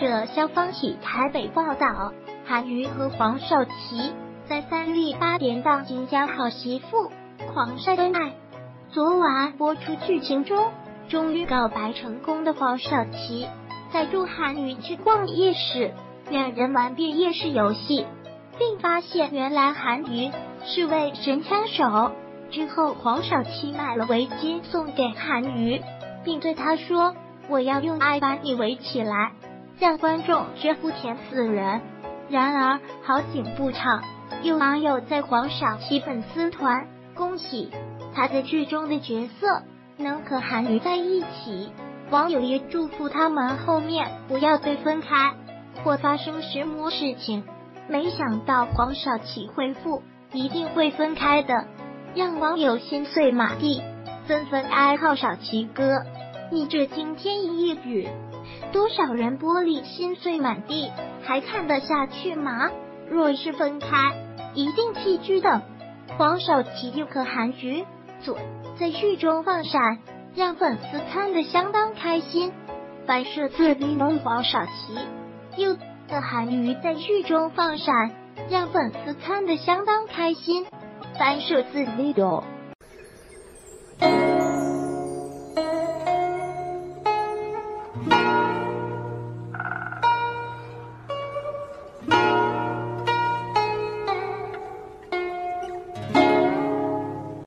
者肖芳喜台北报道，韩娱和黄少祺在3立8点档《金家好媳妇》狂晒恩爱。昨晚播出剧情中，终于告白成功的黄少祺载助韩娱去逛夜市，两人玩遍夜市游戏，并发现原来韩娱是位神枪手。之后黄少祺买了围巾送给韩娱，并对他说：“我要用爱把你围起来。”让观众绝不甜死人。然而好景不长，有网友在黄少祺粉丝团恭喜他在剧中的角色能和韩娱在一起，网友也祝福他们后面不要再分开或发生什么事情。没想到黄少祺回复一定会分开的，让网友心碎满地，纷纷哀号少祺哥，你这惊天一语，多少人玻璃心碎满地，还看得下去吗？若是分开，一定弃剧的。黄少祺又和韩娱在剧中放闪，让粉丝看得相当开心。反射自律的黄少祺又和韩娱在剧中放闪，让粉丝看得相当开心。反射自律的。